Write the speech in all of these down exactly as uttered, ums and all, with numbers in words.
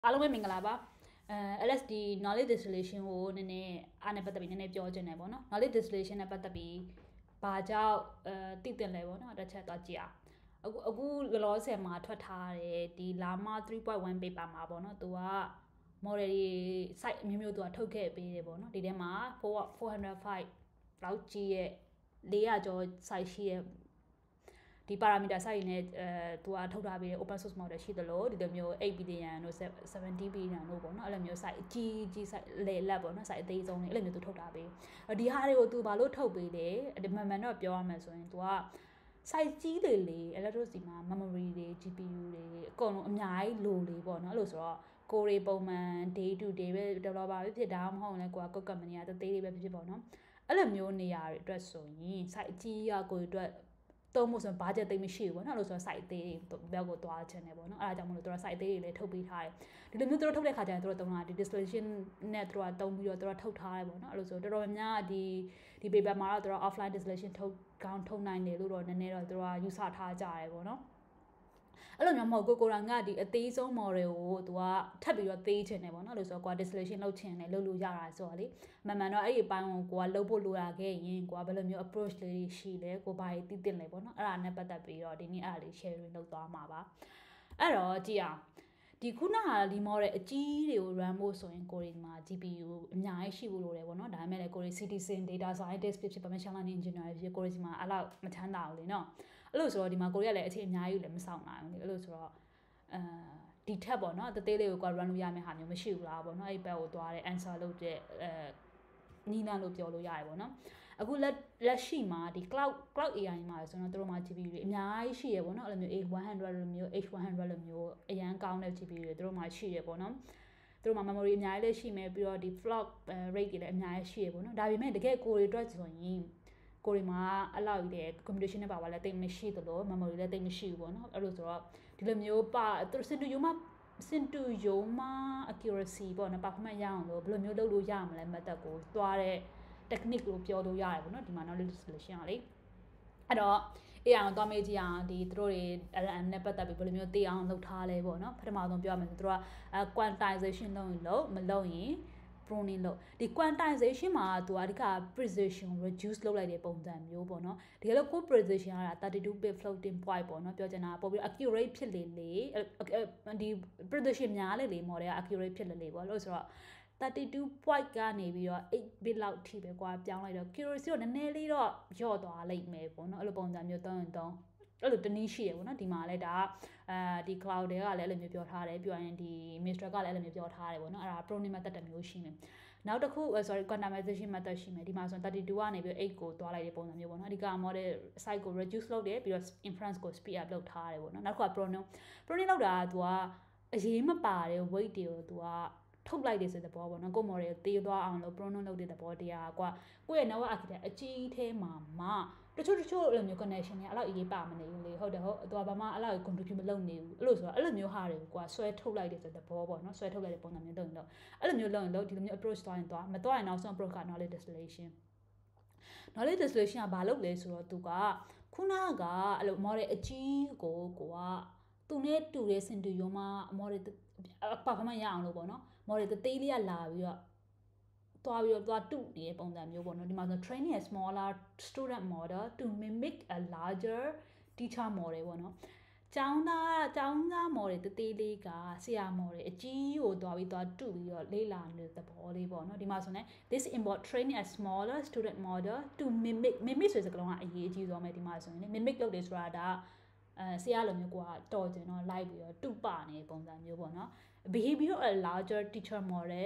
အားလုံးပဲမင်္ဂလာပါအဲ L S D knowledge distillation ကိုနည်းနည်းအားနဲ့ပတ်သက်ပြီးနည်းနည်းပြောချင်တယ်ပေါ့နော် knowledge distillation နဲ့ပတ်သက်ပြီးဘာကြောင့်အဲတည်တင်လဲပေါ့နော်တစ်ချက်တော့ကြည့်အောင်အခုအခုလောလောဆယ်မှာထွက်ထားတယ်ဒီ Llama three point one paper မှာပေါ့နော်သူက model တွေ site အမျိုးမျိုးသူကထုတ်ခဲ့ပေးတယ်ပေါ့နော်ဒီထဲမှာfour hundred five လောက်ကြီးရဲ့four hundredကျော် site ရှိရဲ့ဒီ parameter site နဲ့အဲသူကထုတ်ထားပေးတဲ့ open source model ရှိသလိုဒီလိုမျိုးeight billion တို့seventy billion တို့ပေါ့နော်အဲ့လိုမျိုး site အကြီးကြီး site လေလက်ပေါ့နော် site အသေးဆုံးလေးအဲ့လိုမျိုးသူထုတ်ထားပေးဒီဟာတွေကိုသူဘာလို့ထုတ်ပေးလဲဒီမှန်မှန်တော့ပြောရမယ်ဆိုရင်သူက site ကြီးလေလေ electricity မှာ memory တွေ G P U တွေအကုန်လုံးအများကြီးလိုလေပေါ့နော်အဲ့လိုဆိုတော့ကိုရီပုံမှန် day to day ပဲ developer ပဲဖြစ်တာမဟုတ်လည်းကိုက code company ကတသေးလေးပဲဖြစ်ဖြစ်ပေါ့နော်အဲ့လိုမျိုးနေရာတွေအတွက်ဆိုရင် site အကြီးကကိုရီအတွက်သုံးဖို့ဆိုရင် budget သိမ့်မရှိဘူးပေါ့နော်အဲ့လိုဆိုတော့ site သေးတွေဘက်ကိုသွားချင်တယ်ပေါ့နော်အဲ့ဒါကြောင့်မလို့သူတို့ site သေးတွေလည်းထုတ်ပေးထားတယ်ဒီလိုမျိုးသူတို့ထုတ်တဲ့ခါကျရင်သူတို့တုံးတာဒီ distillation နဲ့သူတို့ကတုံးပြီးတော့သူတို့ထုတ်ထားတယ်ပေါ့နော်အဲ့လိုဆိုတော်တော်များများဒီဒီ paper မှာတော့သူတို့ offline distillation ထုတ်ကောင်းထုတ်နိုင်တယ်လို့တော့နည်းနည်းတော့သူတို့ကယူဆထားကြတယ်ပေါ့နော်အဲ့လိုမျိုးမဟုတ်ကိုကိုရာကဒီအသေးဆုံး model ကိုသူကထပ်ပြီးတော့သေးချင်တယ်ပေါ့နော်လို့ဆိုတော့ကိုက distillation လုပ်ချင်တယ်လုပ်လို့ရတာဆိုတော့လေမှန်မှန်တော့အဲ့ဒီအပိုင်းကိုကိုကလုပ်ဖို့လိုတာခဲ့ရင်ကိုကဘယ်လိုမျိုး approach လေးရှိလဲကိုဘာတွေသိသိလဲပေါ့နော်အဲ့ဒါနဲ့ပတ်သက်ပြီးတော့ဒီနေ့အဲ့ဒါလေး sharing လုပ်သွားမှာပါအဲ့တော့ကြည့်အောင်ဒီခုနကဒီ model အကြီးတွေကို run ဖို့ဆိုရင်ကိုရီမှာ G P U အများကြီးရှိဖို့လိုတယ်ပေါ့နော်ဒါပေမဲ့လည်းကိုရီ citizen data scientist ဖြစ်ဖြစ် machine learning engineer ဖြစ်ကိုရီမှာအဲ့လောက်မချမ်းသာဘူးလေနော်အဲ့လိုဆိုတော့ဒီမှာကိုရီကလည်းအချိန်အများကြီးလည်းမဆောင်နိုင်ဘူးလေအဲ့လိုဆိုတော့အဲဒီထက်ပေါ့နော်တသေးလေးကိုက run လို့ရမယ့်ဟာမျိုးမရှိဘူးလားပေါ့နော်အဲ့ဘက်ကိုသွားတယ် answer လုပ်တဲ့အဲနီးလန်းလို့ပြောလို့ရတယ်ပေါ့နော်အခုလက်လက်ရှိမှာဒီ cloud cloud A I မှာဆိုတော့တို့မှာ G P U တွေအများကြီးရှိရပေါ့နော်အဲ့လိုမျိုး A one hundred လိုမျိုး H one hundred လိုမျိုးအရန်ကောင်းတဲ့ G P U တွေတို့မှာရှိရပေါ့နော်တို့မှာ memory အများကြီးလည်းရှိမယ်ပြီးတော့ဒီ flock rate တွေလည်းအများကြီးရှိရပေါ့နော်ဒါပေမဲ့တကယ်ကိုယ်တွေအတွက်ဆိုရင်ကိုရီမှာအဲ့လောက်ကြီးတဲ့ computation နဲ့ပါပါလဲတိတ်မရှိသလို memory လည်းတိတ်မရှိဘူးပေါ့နော်အဲ့လိုဆိုတော့ဒီလိုမျိုးပါသူစင်တူယုံမှာစင်တူယုံမှာ accuracy ပေါ့နော် performance ရအောင်လို့ဘယ်လိုမျိုးလုပ်လို့ရမလဲ method ကိုသွားတဲ့ technique လို့ပြောလို့ရတယ်ပေါ့နော်ဒီမှာ knowledge distillation ကလေအဲ့တော့ A I ကိုသွားမေးကြည့်အောင်ဒီသူတို့တွေ L M နဲ့ပတ်သက်ပြီးဘယ်လိုမျိုးသိအောင်လုပ်ထားလဲပေါ့နော်ပထမဆုံးပြောရမယ်ဆိုသူတို့က quantization လုပ်ရင်လုပ်မလုပ်ရင် pruning လို့ဒီ quantization မှာသူအဓိက precision reduce လုပ်လိုက်တဲ့ပုံစံမျိုးပေါ့နော်တကယ်လို့ကို precision ကthirty-two bit floating point ပေါ့နော်ပြောချင်တာပို့ပြီး accurate ဖြစ်လေလေဒီ precision များလေလေ model က accurate ဖြစ်လေလေပေါ့လို့ဆိုတော့thirty-two point ကနေပြီးတော့eight bit လောက်ထိပဲကွာပြောင်းလိုက်တော့ accuracy ကိုနည်းနည်းလေးတော့ညော့သွားလိမ့်မယ်ပေါ့နော်အဲ့လိုပုံစံမျိုးသုံးရင်သုံးအဲ့လိုတနည်းရှိရပေါ့နော်ဒီမှာလဲဒါအဲဒီ cloud တွေကလည်းအဲ့လိုမျိုးပြောထားတယ်ပြောရင်ဒီ Mistral ကလည်းအဲ့လိုမျိုးပြောထားတယ်ပေါ့နော်အဲ့ဒါ pruning method တစ်မျိုးရှိမယ်နောက်တစ်ခု sorry quantization method ရှိမယ်ဒီမှာဆိုရင်thirty-twoကနေပြီးeightကိုသွားလိုက်တဲ့ပုံစံမျိုးပေါ့နော်အဓိက model size ကို reduce လုပ်တယ်ပြီးတော့ inference ကို speed up လုပ်ထားတယ်ပေါ့နော်နောက်တစ်ခုက pruning pruning လုပ်တာကသူကအရေးမပါတဲ့ weight တွေကိုသူကထုတ်လိုက်တဲ့ဆိုတဲ့ဘောပေါ့နော်ကို model တေးသွားအောင်လို့ pruning လုပ်တဲ့သဘောတရားကွာကိုယ့်ရဲ့ network architecture အကြီးအသေးမှာမှတချို့တချို့အဲ့လိုမျိုး connection တွေအဲ့လောက်အရေးပါမနေဘူးလေဟုတ်တယ်ဟုတ်သူကဘာမှအဲ့လောက် contribute မလုပ်နေဘူးအဲ့လိုဆိုတော့အဲ့လိုမျိုးဟာတွေကိုကွာဆွဲထုတ်လိုက်တဲ့ဆိုတဲ့ဘောပေါ့နော်ဆွဲထုတ်လိုက်တဲ့ပုံစံမျိုးလုပ်ရင်တော့အဲ့လိုမျိုးလုပ်ရင်လို့ဒီလိုမျိုး approach သွားရင်သွားမသွားရင်နောက်ဆုံး approach က knowledge distillation knowledge distillation ကဘာလုပ်လဲဆိုတော့သူကခုနကအဲ့လို model အကြီးကိုကိုကသူနဲ့တူတဲ့စင်တူယုံမှာ model performance ရအောင်လို့ပေါ့နော် model သေးလေးကလာပြီးတော့သွားပြီးတော့သွားတုနေတဲ့ပုံစံမျိုးပေါ့နော်ဒီမှာဆို training a smaller student model to mimic a larger teacher model ပေါ့နော်ကျောင်းသားကျောင်းသား model တသေးလေးကဆရာ model အကြီးကိုသွားပြီးသွားတုပြီးတော့လေ့လာနေတဲ့သဘောလေးပေါ့နော်ဒီမှာဆိုရင် this involve training a smaller student model to mimic mimic ဆိုတဲ့စကားလုံးကအရေးအကြီးဆုံးပဲဒီမှာဆိုရင် mimic လုပ်တယ်ဆိုတာဒါအဲဆရာလိုမျိုးကိုကတော်ကျင်တော့လိုက်ပြီးတော့တုပနေတဲ့ပုံစံမျိုးပေါ့နော် behavior a larger teacher model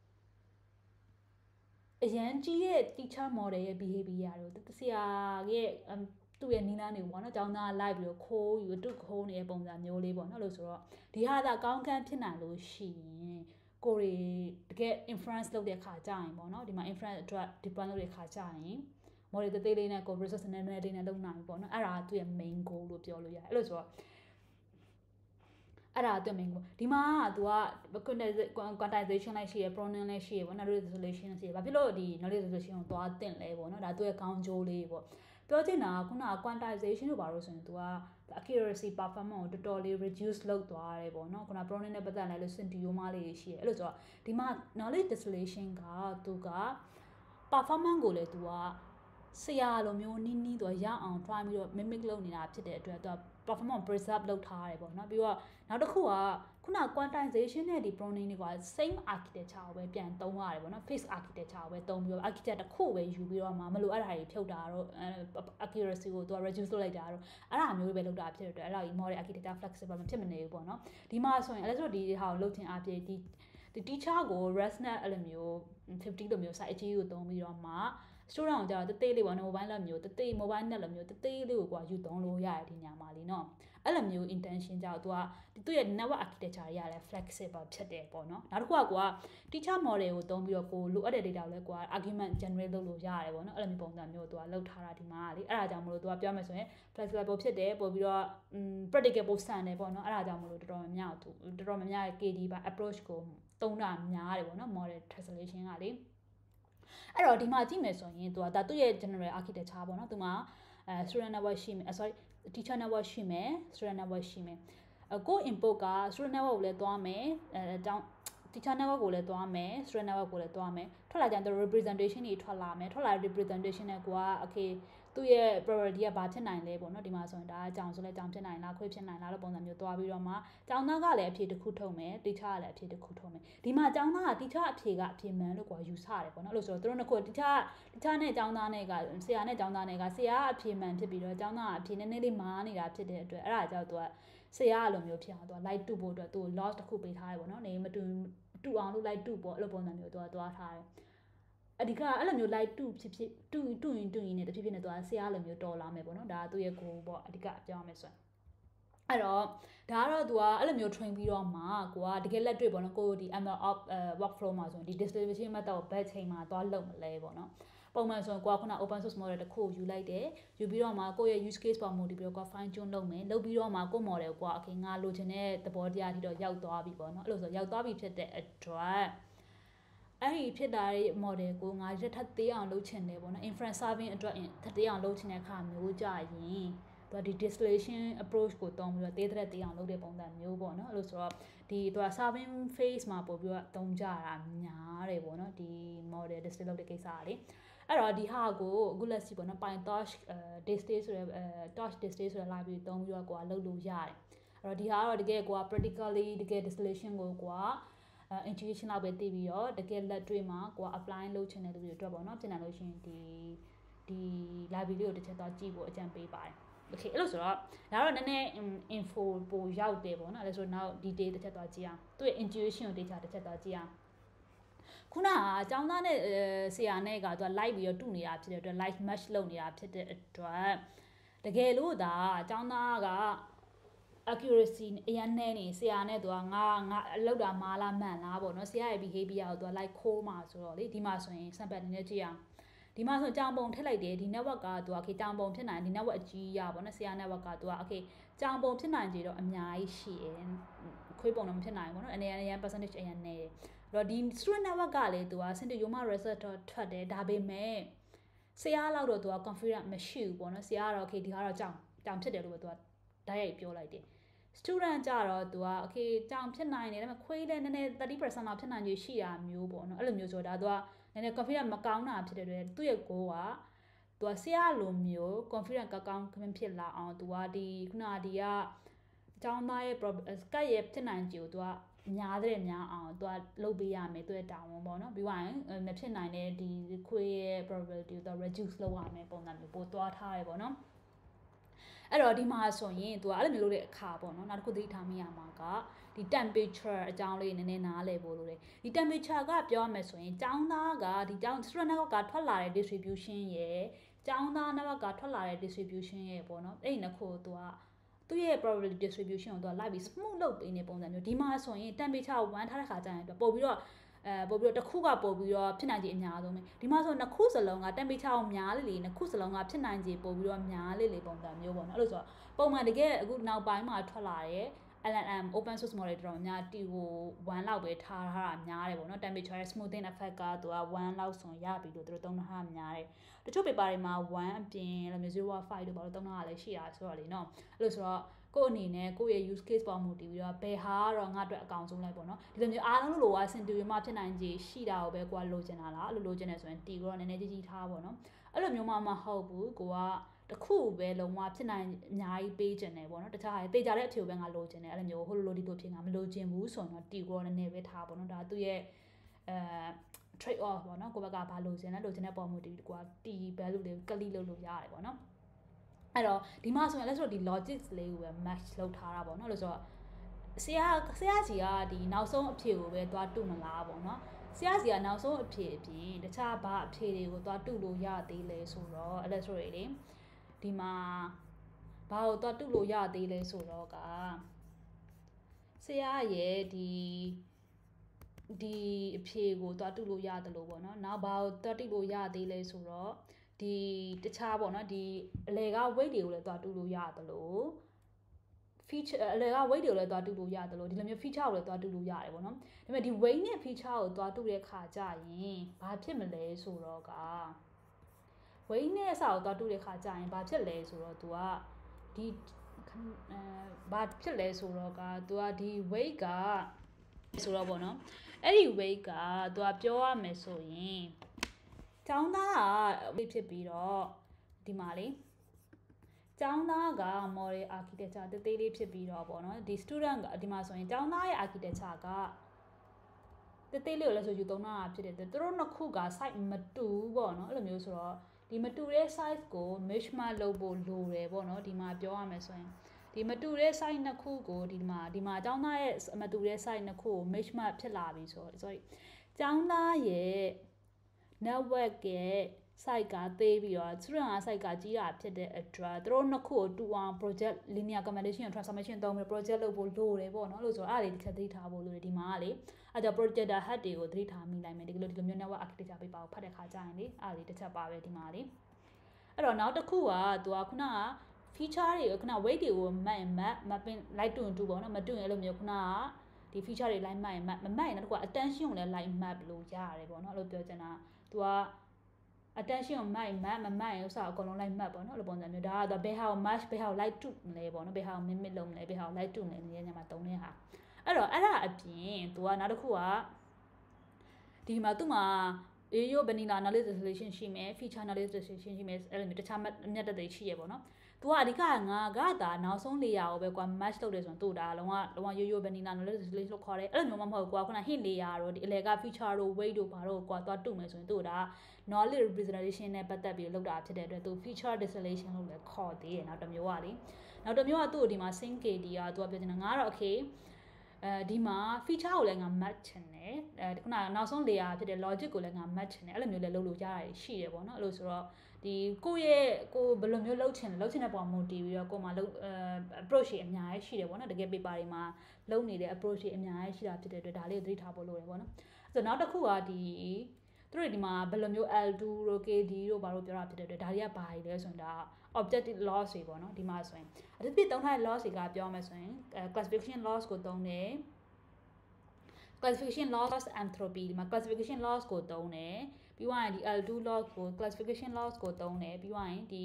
အရန်ကြီးရဲ့ teacher model ရဲ့ behavior တို့ဆရာရဲ့သူ့ရဲ့နီးလန်းတွေပေါ့နော်ကျောင်းသားလိုက်ပြီးတော့ခိုးယူတုခိုးနေတဲ့ပုံစံမျိုးလေးပေါ့နော်လို့ဆိုတော့ဒီဟာသာကောင်းကန်းဖြစ်နိုင်လို့ရှိရင်ကိုရီတကယ် inference လုပ်တဲ့ခါကြာရင်ပေါ့နော်ဒီမှာ inference အတွက် deploy လုပ်တဲ့ခါကြာရင် model တသေးလေးနဲ့ co resource နည်းနည်းလေးနဲ့လုပ်နိုင်ပြီပေါ့နော်အဲ့ဒါသူ့ရဲ့ main goal လို့ပြောလို့ရတယ်အဲ့လိုဆိုတော့အဲ့ဒါအတွက် main goal ဒီမှာက तू က quantization လိုက်ရှိရယ် pruning လည်းရှိရယ်ပေါ့ knowledge distillation ရှိရယ်ဘာဖြစ်လို့ဒီ knowledge distillation ကိုသွားတင်လဲပေါ့နော်ဒါသူ့ရဲ့ကောင်းကျိုးလေးပေါ့ပပြောချင်တာကခုနက quantization လို့ပါလို့ဆိုရင် तू က accuracy performance ကိုတော်တော်လေး reduce လုပ်သွားတယ်ပေါ့နော်ခုန pronoun နဲ့ပတ်သက်လာလို့ syntoma လေးတွေရှိတယ်အဲ့လိုဆိုတော့ဒီမှာ knowledge distillation က तू က performance ကိုလည်း तू ကဆရာလိုမျိုးနီးနီး तू ရအောင် try ပြီးတော့ mimic လုပ်နေတာဖြစ်တဲ့အတွက် तू performance preserve လုပ်ထားရတယ်ပေါ့နော်ပြီးတော့နောက်တစ်ခုကခုန quantization နဲ့ဒီ pronoun တွေက same architecture ကိုပဲပြန်သုံးရတယ်ပေါ့နော် face architecture ကိုပဲသုံးပြီးတော့ architecture တစ်ခုပဲယူပြီးတော့မှမလိုအပ်တာတွေဖြုတ်တာတော့ accuracy ကို तू reduce လုပ်လိုက်တာတော့အဲ့ဒါမျိုးပဲလုပ်တာဖြစ်တဲ့အတွက်အဲ့ဒါကြီး model architecture flexible မဖြစ်မနေဘူးပေါ့နော်ဒီမှာဆိုရင်အဲ့ဒါဆိုဒီဟာကိုလုပ်ချင်အပြင်ဒီဒီ teacher ကို ResNet အဲ့လိုမျိုးfifty လိုမျိုး site အကြီးကိုသုံးပြီးတော့မှ student ကိုကြာတော့တသေးလေးပေါ့နော် mobile လက်မျိုးတသေး mobile net လိုမျိုးတသေးလေးကိုကွာယူသုံးလို့ရတယ်ဒီညမှာလीเนาะအဲ့လိုမျိုး intention ကြောင့် तू ကသူ့ရဲ့ network architecture တွေကလည်း flexible ဖြစ်တယ်ပေါ့နော်နောက်တစ်ခုကကွာ teacher model ကိုသုံးပြီးတော့ကိုလိုအပ်တဲ့ data ကိုလည်းကွာ argument generate လုပ်လို့ရတယ်ပေါ့နော်အဲ့လိုမျိုးပုံစံမျိုး तू ကလောက်ထားတာဒီမှာလीအဲ့ဒါကြောင့်မလို့ तू ကပြောမယ်ဆိုရင် flexible ဖြစ်တယ်ပို့ပြီးတော့ practical ဆန်တယ်ပေါ့နော်အဲ့ဒါကြောင့်မလို့တော်တော်များများသူတော်တော်များများ K D ပါ approach ကိုသုံးတာများတယ်ပေါ့နော် model translation ကလေအဲ့တော့ဒီမှာကြည့်မယ်ဆိုရင် तू ကဒါသူ့ရဲ့ general architecture ပေါ့နော်သူမှာအဲ student network ရှိမယ် sorry teacher network ရှိမယ် student network ရှိမယ်ကို input က student network ကိုလည်းသွားမယ်အဲအကြောင်း teacher network ကိုလည်းသွားမယ် student network ကိုလည်းသွားမယ်ထွက်လာကြတဲ့ representation တွေထွက်လာမယ်ထွက်လာတဲ့ representation နဲ့ကိုက okay သူ့ရဲ့ priority ကဘာဖြစ်နိုင်လဲပေါ့နော်ဒီမှာဆိုရင်ဒါအကြောင်းဆိုလဲအကြောင်းဖြစ်နိုင်လားခွေးဖြစ်နိုင်လားလို့ပုံစံမျိုးသွားပြီးတော့မှကျောင်းသားကလည်းအဖြေတစ်ခုထုတ်မယ် teacher ကလည်းအဖြေတစ်ခုထုတ်မယ်ဒီမှာကျောင်းသားက teacher အဖြေကအဖြေမှန်လို့ကွာယူဆတယ်ပေါ့နော်အဲ့လိုဆိုတော့သူတို့နှစ်ခု teacher teacher နဲ့ကျောင်းသားနဲ့ကဆရာနဲ့ကျောင်းသားနဲ့ကဆရာကအဖြေမှန်ဖြစ်ပြီးတော့ကျောင်းသားကအဖြေနည်းနည်းလေးမားနေတာဖြစ်တဲ့အတွက်အဲ့ဒါကြောင့်သူကဆရာအလိုမျိုးဖြစ်အောင်သူက light တူဖို့အတွက်သူ့ loss တစ်ခုပေးထားတယ်ပေါ့နော်နေမတူတူအောင်လို့ light တူပေါ့အဲ့လိုပုံစံမျိုးသူကသွားထားတယ်အဓိကအဲ့လိုမျိုး light တူဖြစ်ဖြစ်တူတူရင်တူရင်နဲ့တဖြည်းဖြည်းနဲ့သူကဆရာလိုမျိုးတော်လာမယ်ပေါ့နော်ဒါကသူ့ရဲ့ goal ပေါ့အဓိကပြောရမယ်ဆိုရင်အဲ့တော့ဒါကတော့ तू อ่ะအဲ့လိုမျိုး train ပြီးတော့မှကိုကတကယ်လက်တွေ့ပေါ့နော်ကိုဒီ M L off workflow မှာဆိုရင်ဒီ distribution method ကိုဘယ်ချိန်မှာသွားလုပ်မလဲပေါ့နော်ပုံမှန်ဆိုရင်ကိုကခုန open source model တစ်ခုယူလိုက်တယ်ယူပြီးတော့မှကိုရဲ့ use case ပေါ်မူတည်ပြီးတော့ကို fine tune လုပ်မယ်လုပ်ပြီးတော့မှကို model ကိုက okay ငါလိုချင်တဲ့သဘောတရားထိတော့ရောက်သွားပြီပေါ့နော်အဲ့လိုဆိုရောက်သွားပြီဖြစ်တဲ့အတွက်အဲ့ဒီဖြစ်တာရဲ့ model ကိုငါရက်ထပ်သေးအောင်လုပ်ချင်တယ်ပေါ့နော် inference serving အတွက်ထပ်သေးအောင်လုပ်ချင်တဲ့အခါမျိုးကြရင်သူကဒီ distillation approach ကိုတုံးပြီးတော့သေးတဲ့သေးအောင်လုပ်တဲ့ပုံစံမျိုးပေါ့နော်အဲ့လိုဆိုတော့ဒီသူက serving phase မှာပို့ပြီးတော့တုံးကြတာများတယ်ပေါ့နော်ဒီ model distill လုပ်တဲ့ကိစ္စကလေအဲ့တော့ဒီဟာကိုအခုလက်ရှိပေါ့နော် PyTorch distill ဆိုတဲ့ torch distill ဆိုတဲ့ library တုံးပြီးတော့ကိုကလုပ်လို့ရတယ်အဲ့တော့ဒီဟာကတော့တကယ်ကိုက practically တကယ် distillation ကိုကိုကintuition လောက်ပဲသိပြီးတော့တကယ်လက်တွေ့မှာကိုက apply လုပ်ချင်တဲ့လူတွေအတွက်ပေါ့နော်ပြင်လာလို့ရှိရင်ဒီဒီ library လေးကိုတစ်ချက်သွားကြည့်ဖို့အကြံပေးပါတယ် okay အဲ့လိုဆိုတော့ဒါတော့နည်းနည်း info ပိုရောက်တယ်ပေါ့နော်အဲ့ဆိုနောက် detail တစ်ချက်သွားကြည့်အောင်သူ့ရဲ့ intuition ကို data တစ်ချက်သွားကြည့်အောင်ခုနကအကြောင်းသားနဲ့ဆရာနဲ့ကသူက live ပြီးတော့တူနေတာဖြစ်တဲ့အတွက် live match လုပ်နေတာဖြစ်တဲ့အတွက်တကယ်လို့ဒါအကြောင်းသားက accuracy အရင်နဲ့နေဆရာနဲ့သူကငါငါလောက်တာမာလားမှန်လားပေါ့နော်ဆရာရဲ့ behavior ကိုသူက like ခိုးမှာဆိုတော့လေဒီမှာဆိုရင် sample နည်းနည်းကြည့်အောင်ဒီမှာဆိုကြောင်ပုံထည့်လိုက်တယ်ဒီ network ကသူက okay ကြောင်ပုံဖြစ်နိုင်ဒီ network အကြီးရပါတော့ဆရာ network ကသူက okay ကြောင်ပုံဖြစ်နိုင်ကြတော့အများကြီးရှိတယ်ခွေးပုံတော့မဖြစ်နိုင်ဘူးเนาะအနေနဲ့အရင် percentage အရင်နေတယ်အဲ့တော့ဒီ student network ကလေသူက center yoma result ထွက်တယ်ဒါပေမဲ့ဆရာလောက်တော့သူက confident မရှိဘူးပေါ့နော်ဆရာကတော့ okay ဒီကတော့ကြောင်ကြောင်ဖြစ်တယ်လို့ပဲသူကဓာတ်ရိုက်ပြောလိုက်တယ် student ကြတော့သူက okay ကြောင်ဖြစ်နိုင်တယ်ဒါပေမဲ့ခွေးလည်းနည်းနည်း thirty percent လောက်ဖြစ်နိုင်ကြီးရှိတာမျိုးပေါ့နော်အဲ့လိုမျိုးဆိုတော့ဒါသူကနည်းနည်း confident မကောင်းတာဖြစ်တဲ့အတွက်သူ့ရဲ့ goal ကသူကဆရာလိုမျိုး confident ကောင်းကောင်းဖြစ်လာအောင်သူကဒီခုနဒီကအကြောင်းသားရဲ့ sky ရဲ့ဖြစ်နိုင်ကြီးကိုသူကများတဲ့များအောင်သူကလုပ်ပေးရမယ်သူရဲ့တာဝန်ပေါ့နော်ပြီးသွားရင်မဖြစ်နိုင်တဲ့ဒီခွေးရဲ့ probability ကိုသူ reduce လုပ်ရမယ်ပုံစံမျိုးပို့သွားထားတယ်ပေါ့နော်အဲ့တော့ဒီမှာဆိုရင်သူကအဲ့လိုမျိုးလုပ်တဲ့အခါပေါ့နော်နောက်တစ်ခုသတိထားမိရမှာကဒီ temperature အကြောင်းလေးနည်းနည်းနားလည်ဖို့လိုတယ်ဒီ temperature ကပြောရမယ်ဆိုရင်ကျောင်းသားကဒီကျောင်း student network ကထွက်လာတဲ့ distribution ရဲ့ကျောင်းသား network ကထွက်လာတဲ့ distribution ရဲ့ပေါ့နော်အဲ့ဒီနှစ်ခုကိုသူကသူ့ရဲ့ probability distribution ကိုသူကလိုက်ပြီး smooth လုပ်ပေးနေပုံစံမျိုးဒီမှာဆိုရင် temperature ကိုoneထားတဲ့ခါကျရင်ပို့ပြီးတော့အဲပို့ပြီးတော့တစ်ခုကပို့ပြီးတော့ဖြစ်နိုင်ခြေအများဆုံးပဲဒီမှာဆိုနှစ်ခုစလုံးက temperature ကိုများလေလေနှစ်ခုစလုံးကဖြစ်နိုင်ခြေပို့ပြီးတော့များလေလေပုံစံမျိုးပေါ့နော်အဲ့လိုဆိုတော့ပုံမှန်တကယ်အခုနောက်ပိုင်းမှာထွက်လာတဲ့ L L M open source model တော်များတီကိုone လောက်ပဲထားထားတာများတယ်ပေါ့နော် temperature smoothing effect ကသူကone လောက်ဆိုရပြီလို့သူတို့သုံးထားတာများတယ်တချို့ paper တွေမှာ one အပြင်လိုမျိုးzero point five တို့ဘာလို့သုံးထားတာလဲရှိတာဆိုတော့လေနော်အဲ့လိုဆိုတော့ကိုယ့်အနေနဲ့ကိုယ့်ရဲ့ use case ပေါ်မူတည်ပြီးတော့ဘယ်ဟာကတော့ငါ့အတွက်အကောင်ဆုံးလိုက်ပေါ့နော်ဒီလိုမျိုးအားလုံးလိုကစင်တူရမှဖြစ်နိုင်ကြီးရှိတာကိုပဲကိုကလိုချင်တာလားအဲ့လိုလိုချင်တယ်ဆိုရင်တီကိုတော့နည်းနည်းကြီးကြီးထားပေါ့နော်အဲ့လိုမျိုးမှမဟုတ်ဘူးကိုကတခုပဲလုံးဝဖြစ်နိုင်အများကြီးပေးချင်တယ်ပေါ့နော်တခြားဟာတေချာတဲ့အဖြေကိုပဲငါလိုချင်တယ်အဲ့လိုမျိုးဟိုလိုလိုဒီလိုဖြစ်ငါမလိုချင်ဘူးဆိုတော့တီကိုတော့နည်းနည်းပဲထားပေါ့နော်ဒါသူ့ရဲ့အဲ trade off ပေါ့နော်ကိုဘက်ကဘာလိုချင်လဲလိုချင်တဲ့ပုံမူတည်ပြီးကိုကတီ value လေးကလိလုပ်လို့ရတယ်ပေါ့နော်အဲ့တော့ဒီမှာဆိုရင်လက်ဆိုဒီ logics လေးကိုပဲ match လုပ်ထားတာပေါ့နော်လို့ဆိုတော့ဆရာဆရာကြီးကဒီနောက်ဆုံးအဖြေကိုပဲသွားတူမလားပေါ့နော်ဆရာကြီးကနောက်ဆုံးအဖြေအပြင်တခြားဘာအဖြေတွေကိုသွားတူလို့ရသေးလဲဆိုတော့အဲ့လက်ဆိုရလေဒီမှာဘာကိုသွားတူလို့ရသေးလဲဆိုတော့ကဆရာရဲ့ဒီဒီအဖြေကိုသွားတူလို့ရတယ်လို့ပေါ့နော်နောက်ဘာကိုသွားတူလို့ရသေးလဲဆိုတော့ဒီတခြားပေါ့နော်ဒီအလေက weight တွေကိုလည်းသွားတူလို့ရတယ်လို့ feature အလေက weight တွေကိုလည်းသွားတူလို့ရတယ်လို့ဒီလိုမျိုး feature ကိုလည်းသွားတူလို့ရတယ်ပေါ့နော်ဒါပေမဲ့ဒီ weight နဲ့ feature ကိုသွားတူတဲ့ခါကျရင်ဘာဖြစ်မလဲဆိုတော့က weight နဲ့အစားကိုသွားတူတဲ့ခါကျရင်ဘာဖြစ်လဲဆိုတော့ तू ကဒီအဲဘာဖြစ်လဲဆိုတော့က तू ကဒီ weight ကဆိုတော့ပေါ့နော်အဲ့ဒီ weight က तू ကပြောရမယ်ဆိုရင်ကျောင်းသားကဖြစ်ပြီးတော့ဒီမှာလေကျောင်းသားက model architecture တေးသေးလေးဖြစ်ပြီးတော့ပေါ့နော်ဒီ student ကဒီမှာဆိုရင်ကျောင်းသားရဲ့ architecture ကတေးသေးလေးကိုလည်းဆိုယူသုံးတာဖြစ်တယ်သူတို့နှစ်ခုက site မတူပေါ့နော်အဲ့လိုမျိုးဆိုတော့ဒီမတူတဲ့ size ကို mismatch လုပ်ဖို့လိုတယ်ပေါ့နော်ဒီမှာပြောရမယ်ဆိုရင်ဒီမတူတဲ့ size နှစ်ခုကိုဒီမှာဒီမှာကျောင်းသားရဲ့မတူတဲ့ size နှစ်ခုကို mismatch ဖြစ်လာပြီဆိုတော့ sorry ကျောင်းသားရဲ့ network ရဲ့ site ကသေးပြီးတော့ student က site ကကြီးတာဖြစ်တဲ့အတွက်သူတို့နှစ်ခုကိုတူအောင် project linear combination transformation သုံးပြီး project လုပ်ဖို့လိုတယ်ပေါ့နော်လို့ဆိုတော့အဲ့ဒါလေးတစ်ချက်သတိထားဖို့လိုတယ်ဒီမှာကလေအဲ့ဒါ projector head တွေကိုသတိထားမိလိုက်မယ်ဒီလိုဒီလိုမျိုး network architecture paper ကိုဖတ်တဲ့ခါကျရင်လေအဲ့ဒါလေးတစ်ချက်ပါပဲဒီမှာလေအဲ့တော့နောက်တစ်ခုကသူကခုနက feature တွေကိုခုန weight တွေကို map map mapping လိုက်တူတူပေါ့နော်မတူရင်အဲ့လိုမျိုးခုနကဒီ feature တွေ line map ရင် map မ map ရင်တော့ခုက attention ကိုလည်း line map လို့ရတယ်ပေါ့နော်အဲ့လိုပြောချင်တာသူကattention ကို map map မ map ရင်ဥစားအကုန်လုံး line map ပေါ့နော်အဲ့လိုပုံစံမျိုးဒါကတော့ဘယ်ဟာကို match ဘယ်ဟာကို like တူမလဲပေါ့နော်ဘယ်ဟာကို mimic လုပ်မလဲဘယ်ဟာကို like တူမလဲနေရာမှာတုံးတဲ့ဟာအဲ့တော့အဲ့ဒါအပြင်သူကနောက်တစ်ခုကဒီမှာသူ့မှာရိုးရိုး vanilla knowledge distillation ရှိမယ် feature knowledge distillation ရှိမယ်အဲ့လိုမျိုးတခြားမြတ်တဲ့ရှိရပေါ့နော်သူကအဓိကငါကဒါနောက်ဆုံး layer ကိုပဲကွာ match လုပ်တယ်ဆိုရင်သူ့ဒါလုံးဝလုံးဝရိုးရိုး vanilla knowledge distillation လို့ခေါ်တယ်အဲ့လိုမျိုးမဟုတ်ကွာခုန hint layer တို့ဒီအလေက feature တို့ weight တို့ဘာတို့ကွာသွားတူမယ်ဆိုရင်သူ့ဒါ knowledge representation နဲ့ပတ်သက်ပြီးလောက်တာဖြစ်တဲ့အတွက်သူ feature distillation လို့လည်းခေါ်သေးတယ်နောက်တစ်မျိုးကလေနောက်တစ်မျိုးကသူ့ကိုဒီမှာ sync kd ကသူကပြောချင်တာငါတော့ okayအဲဒီမှာ feature ကိုလည်းငါ match ချင်တယ်အဲခုနကနောက်ဆုံး layer ဖြစ်တဲ့ logic ကိုလည်းငါ match ချင်တယ်အဲ့လိုမျိုးလည်းလုပ်လို့ရတာရှိတယ်ပေါ့နော်အဲ့လိုဆိုတော့ဒီကိုယ့်ရဲ့ကိုဘယ်လိုမျိုးလုပ်ချင်လဲလုပ်ချင်တဲ့ပုံမူတည်ပြီးတော့ကိုယ်မှာလုပ် approach တွေအများကြီးရှိတယ်ပေါ့နော်တကယ် paper တွေမှာလုပ်နေတဲ့ approach တွေအများကြီးရှိတာဖြစ်တဲ့အတွက်ဒါလေးကိုသတိထားဖို့လိုတယ်ပေါ့နော်ဆိုတော့နောက်တစ်ခုကဒီသူတို့ဒီမှာဘယ်လိုမျိုး L two တို့ kd တို့ဘာလို့ပြောတာဖြစ်တဲ့အတွက်ဒါတွေကဘာကြီးလဲဆိုရင်ဒါ objective loss တွေပေါ့နော်ဒီမှာဆိုရင်အထူးဖြင့်သုံးထားတဲ့ loss တွေကပြောမယ်ဆိုရင် classification loss ကိုသုံးတယ် classification loss entropy ဒီမှာ classification loss ကိုသုံးတယ်ပြီးသွားရင်ဒီ L two loss ကို classification loss ကိုသုံးတယ်ပြီးသွားရင်ဒီ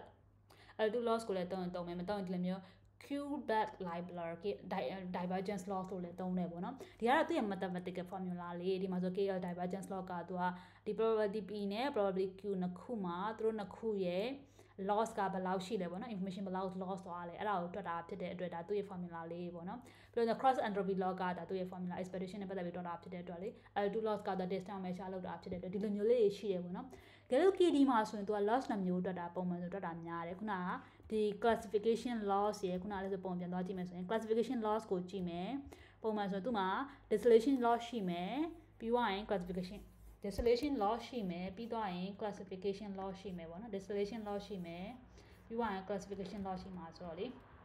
L two loss ကိုလည်းသုံးရင်သုံးမယ်မသုံးရင်ဒီလိုမျိုး Q-back library divergence loss လို့လည်းသုံးတယ်ပေါ့နော်ဒီကတော့သူ့ရဲ့ mathematical formula လေးဒီမှာဆို K L divergence loss ကသူကဒီ probability P နဲ့ probability Q နှစ်ခုမှာသူတို့နှစ်ခုရဲ့ loss ကဘယ်လောက်ရှိလဲပေါ့နော် information ဘယ်လောက် loss သွားလဲအဲ့ဒါကိုတွက်တာဖြစ်တဲ့အတွက်ဒါသူ့ရဲ့ formula လေးပေါ့နော်ပြီးတော့ cross entropy loss ကဒါသူ့ရဲ့ formula expectation နဲ့ပတ်သက်ပြီးတွက်တာဖြစ်တဲ့အတွက်လေ L two loss ကဒါ distance measure လုပ်တာဖြစ်တဲ့အတွက်ဒီလိုမျိုးလေးရှိတယ်ပေါ့နော်ကဲလို့ kd မှာဆိုရင်သူက loss နှစ်မျိုးတွက်တာပုံမှန်ဆိုတွက်တာများတယ်ခုနကဒီ classification loss ရေခုနကလည်းဆိုပုံပြန်သွားကြည့်မယ်ဆိုရင် classification loss ကိုကြည့်မယ်ပုံမှန်ဆိုသူ့မှာ distillation loss ရှိမယ်ပြီးသွားရင် classification distillation loss ရှိမယ်ပြီးသွားရင် classification loss ရှိမယ်ပေါ့နော် distillation loss ရှိမယ်ပြီးသွားရင် classification loss ရှိမှာဆိုတော့လေ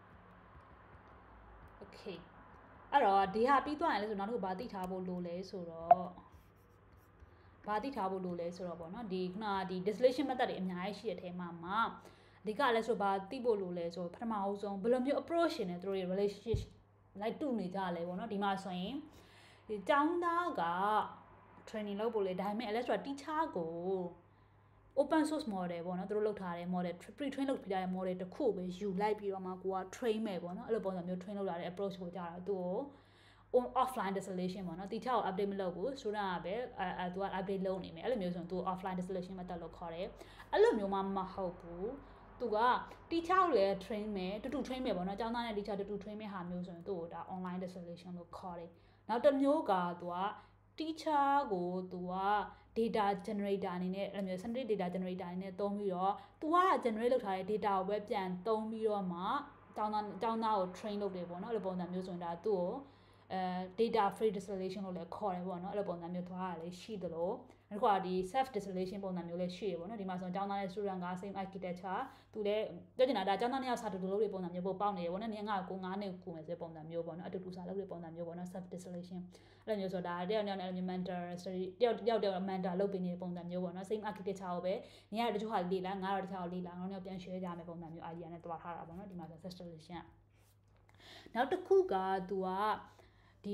okay အဲ့တော့ဒီဟာပြီးသွားရင်လည်းဆိုနောက်တစ်ခုဘာသိထားဖို့လိုလဲဆိုတော့ဘာသိထားဖို့လိုလဲဆိုတော့ပေါ့နော်ဒီခုနကဒီ distillation method တွေအများကြီးရှိတဲ့အထဲမှာမှာအဓိကလည်းဆိုဘာသိဖို့လိုလဲဆိုပထမအဆုံးဘယ်လိုမျိုး approach ရှင်နဲ့သူတို့ရဲ့ relationship like တူနေကြလဲပေါ့နော်ဒီမှာဆိုရင်ဒီကျောင်းသားက training လုပ်ဖို့လေဒါပေမဲ့အဲ့လဲဆိုတော့ teacher ကို open source model ပေါ့နော်သူတို့လုပ်ထားတဲ့ model pre train လုပ်ပြထားတဲ့ model တစ်ခုပဲယူလိုက်ပြီးတော့မှကိုက train မယ်ပေါ့နော်အဲ့လိုပုံစံမျိုး train လုပ်လာတဲ့ approach ကိုကြာတာသူကို offline distillation ပေါ့နော် teacher ကို update မလုပ်ဘူး student ကပဲအဲအဲသူက update လုပ်နေမယ်အဲ့လိုမျိုးဆိုရင်သူ offline distillation method လို့ခေါ်တယ်အဲ့လိုမျိုးမှမဟုတ်ဘူးသူက teacher ကိုလည်း train မယ်တူတူ train မယ်ပေါ့နော်ကျောင်းသားနဲ့ teacher တူတူ train မယ်ဟာမျိုးဆိုရင်သူ့ကိုဒါ online distillation လို့ခေါ်တယ်နောက်တစ်မျိုးကသူက teacher ကိုသူက data generator အနေနဲ့အဲ့လိုမျိုး centric data generator အနေနဲ့သုံးပြီးတော့သူက generate လုပ်ထားတဲ့ data ကိုပဲပြန်သုံးပြီးတော့မှကျောင်းသားကျောင်းသားကို train လုပ်တယ်ပေါ့နော်အဲ့လိုပုံစံမျိုးဆိုရင်ဒါသူ့ကိုအဲ data free distillation လို့လည်းခေါ်တယ်ပေါ့နော်အဲ့လိုပုံစံမျိုးသွားရလေရှိသလိုနောက်တစ်ခုကဒီ self distillation ပုံစံမျိုးလည်းရှိရပေါ့နော်ဒီမှာဆိုရင်ကျောင်းသားနဲ့ student က same architecture သူလည်းပြောချင်တာဒါကျောင်းသားနှစ်ယောက်စာတူတူလုပ်တဲ့ပုံစံမျိုးပို့ပေါက်နေတယ်ပေါ့နော်နင်ကကိုငါးနှစ်ကိုမယ်ဆိုတဲ့ပုံစံမျိုးပေါ့နော်အတူတူစာလုပ်တဲ့ပုံစံမျိုးပေါ့နော် self distillation အဲ့လိုမျိုးဆိုတာတယောက်တယောက်နဲ့ mentor study တယောက်တယောက်တယောက် mentor လုပ်ပေးနေတဲ့ပုံစံမျိုးပေါ့နော် same architecture ကိုပဲနင်ကတချို့ဟာလေ့လာငါတော့တခြားကိုလေ့လာငါတို့ပြန် share ကြမယ်ပုံစံမျိုး idea နဲ့တွားထားတာပေါ့နော်ဒီမှာဆို self distillation နောက်တစ်ခုကသူကဒီ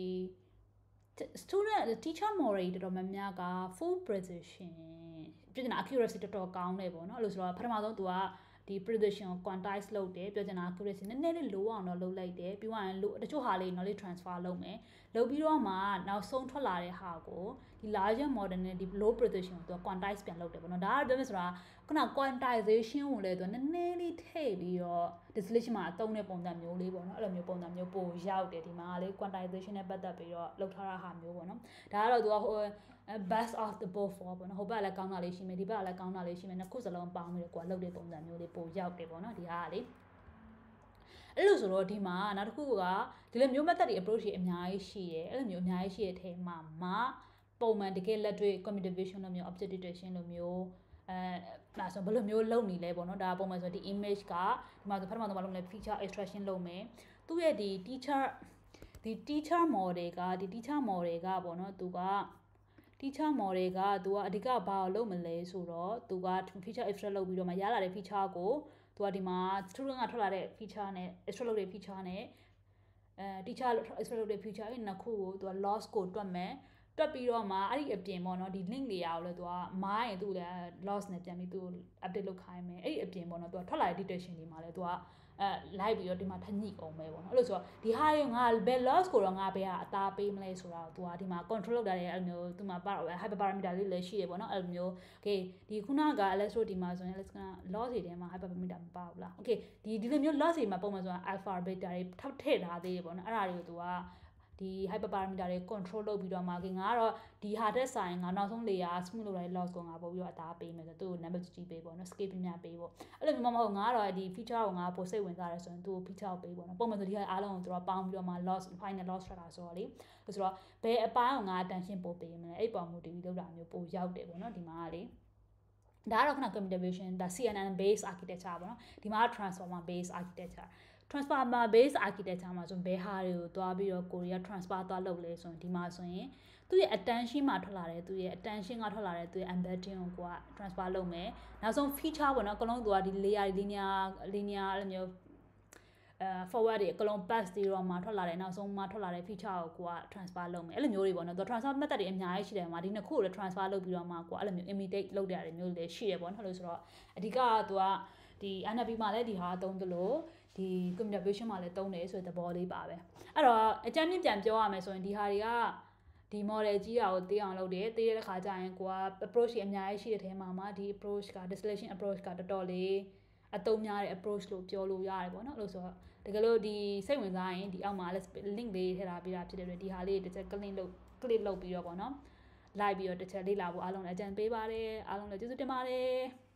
student teacher model တော်တော်များများက full precision ပြောချင်တာ accuracy တော်တော်ကောင်းတယ်ပေါ့နော်အဲ့လိုဆိုတော့ပထမဆုံးသူကဒီ precision ကို quantize လုပ်တယ်ပြောချင်တာ accuracy နည်းနည်းလေး low အောင်တော့လုပ်လိုက်တယ်ပြီးသွားရင်တချို့ဟာလေး knowledge transfer လုပ်မယ်လုပ်ပြီးတော့မှနောက်ဆုံးထွက်လာတဲ့ဟာကိုဒီ larger model နဲ့ဒီ low precision ကိုသူက quantize ပြန်လုပ်တယ်ပေါ့နော်ဒါကပြောမယ်ဆိုတာခုန quantization ကိုလည်းသူကနည်းနည်းလေးထည့်ပြီးတော့ distillation မှာအသုံးတဲ့ပုံစံမျိုးလေးပေါ့နော်အဲ့လိုမျိုးပုံစံမျိုးပို့ရောက်တယ်ဒီမှာလေ quantization နဲ့ပတ်သက်ပြီးတော့လုပ်ထားတာဟာမျိုးပေါ့နော်ဒါကတော့သူကဟို best of the both for ပေါ့နော်ဟိုဘက်လည်းကောင်းတာလေးရှိမယ်ဒီဘက်ကလည်းကောင်းတာလေးရှိမယ်နှစ်ခုစလုံးပေါင်းပြီးတော့ကိုကလုပ်တဲ့ပုံစံမျိုးလေးပို့ရောက်တယ်ပေါ့နော်ဒီဟာကလေအဲ့လိုဆိုတော့ဒီမှာနောက်တစ်ခုကဒီလိုမျိုး method တွေ approach တွေအများကြီးရှိတယ်အဲ့လိုမျိုးအများကြီးရှိတဲ့အထဲမှာမှပုံမှန်တကယ်လက်တွေ့ computer vision လိုမျိုး object detection လိုမျိုးအဲဒါဆိုဘယ်လိုမျိုးလုပ်နေလဲပေါ့နော်ဒါပုံမှန်ဆိုဒီ image ကဒီမှာဆိုပထမဆုံးမလုပ်လဲ feature extraction လုပ်မယ်သူ့ရဲ့ဒီ teacher ဒီ teacher model ကဒီ teacher model ကပေါ့နော်သူက teacher model ကသူကအဓိကဘာကိုလုပ်မလဲဆိုတော့သူက feature extract လုပ်ပြီးတော့မှရလာတဲ့ feature ကိုသူကဒီမှာ student ကထွက်လာတဲ့ feature နဲ့ extract လုပ်တဲ့ feature နဲ့အဲ teacher extract လုပ်တဲ့ feature အဲ့နှစ်ခုကိုသူက loss ကိုတွက်မယ်တွက်ပြီးတော့မှအဲ့ဒီအပြင်ပေါ့နော်ဒီ link တွေရအောင်လဲသူကမိုင်းရင်သူ့လည်း loss နဲ့ပြန်ပြီးသူ update လုပ်ခိုင်းမယ်အဲ့ဒီအပြင်ပေါ့နော်သူကထွက်လာတဲ့ detection တွေမှာလဲသူကအဲလိုက်ပြီးတော့ဒီမှာထညှိအောင်ပဲပေါ့နော်အဲ့လိုဆိုတော့ဒီဟာရောငါ bell loss ကိုတော့ငါဘယ်ကအသားပေးမလဲဆိုတော့သူကဒီမှာ control လုပ်တာလည်းအဲ့လိုမျိုးသူမှာ hyper parameter လေးလည်းရှိရပေါ့နော်အဲ့လိုမျိုး okay ဒီခုနက electro ဒီမှာဆိုရင် electro loss တွေထဲမှာ hyper parameter မပါဘူးလား okay ဒီဒီလိုမျိုး loss တွေမှာပုံမှန်ဆိုတာ alpha beta တွေထောက်ထည့်ထားသေးရပေါ့နော်အဲ့ဒါတွေကိုသူကဒီ hyper parameter တွေ control လုပ်ပြီးတော့မှငါကတော့ဒီဟာတက်ဆိုင်ငါနောက်ဆုံး layer smooth လုပ်လိုက် loss ကိုငါပို့ပြီးတော့အသားပေးမယ်ဆိုသူ့ကို number ကြီးပေးပေါ့နော် scale ပြများပေးပေါ့အဲ့လိုမျိုးမဟုတ်ငါကတော့ဒီ feature ကိုငါပို့စိတ်ဝင်စားတယ်ဆိုရင်သူ့ကို feature ကိုပေးပေါ့နော်ပုံမှန်ဆိုဒီဟာအားလုံးကိုသူကပေါင်းပြီးတော့မှ loss final loss ထွက်တာဆိုတော့လေဆိုတော့ဘယ်အပိုင်းကိုငါ attention ပို့ပေးမလဲအဲ့ပုံမူတည်ပြီးလုပ်တာမျိုးပို့ရောက်တယ်ပေါ့နော်ဒီမှာကလေဒါကတော့ခုန computer vision ဒါ C N N based architecture ပေါ့နော်ဒီမှာ transformer based architecture transformer based architecture မှာဆိုဘယ်ဟာတွေကိုသွားပြီးတော့ကိုရီးယား transfer သွားလုပ်လဲဆိုရင်ဒီမှာဆိုရင်သူ့ရဲ့ attention မှာထွက်လာတယ်သူ့ရဲ့ attention ကထွက်လာတယ်သူ့ရဲ့ embedding ကိုကိုက transfer လုပ်မယ်နောက်ဆုံး feature ပေါ့နော်အကုန်လုံးသူကဒီ layer linear linear အဲ့လိုမျိုးအဲ forward တွေအကုန်လုံး pass တွေတော့မှထွက်လာတယ်နောက်ဆုံးမှထွက်လာတဲ့ feature ကိုကိုက transfer လုပ်မယ်အဲ့လိုမျိုးတွေပေါ့နော်သူ transfer method တွေအများကြီးရှိတယ်မှာဒီနှစ်ခုကိုလည်း transfer လုပ်ပြီးတော့မှကိုကအဲ့လိုမျိုး imitate လုပ်တဲ့ရတယ်မျိုးတွေရှိတယ်ပေါ့နော်လို့ဆိုတော့အဓိကကသူကဒီ N L P မှာလည်းဒီဟာသုံးသလိုဒီ computer vision မှာလည်းသုံးတယ်ဆိုတဲ့သဘောလေးပါပဲအဲ့တော့အကြမ်းမြင့်ပြန်ပြောရမယ်ဆိုရင်ဒီဟာတွေကဒီ model ကြီးတာကိုသိအောင်လုပ်တယ်သိတဲ့ခါကျရင်ကိုက approach တွေအများကြီးရှိတဲ့ထဲမှာမှဒီ approach က distillation approach ကတော်တော်လေးအသုံးများတဲ့ approach လို့ပြောလို့ရတယ်ပေါ့နော်အဲ့လိုဆိုတော့တကယ်လို့ဒီစိတ်ဝင်စားရင်ဒီအောက်မှာ link လေးထည့်ထားပေးတာဖြစ်တဲ့အတွက်ဒီဟာလေးတစ်ချက် click လုပ် click လုပ်ပြီးတော့ပေါ့နော်လိုက်ပြီးတော့တစ်ချက်လေ့လာဖို့အားလုံးလည်းအကြံပေးပါတယ်အားလုံးလည်းကျေးဇူးတင်ပါတယ်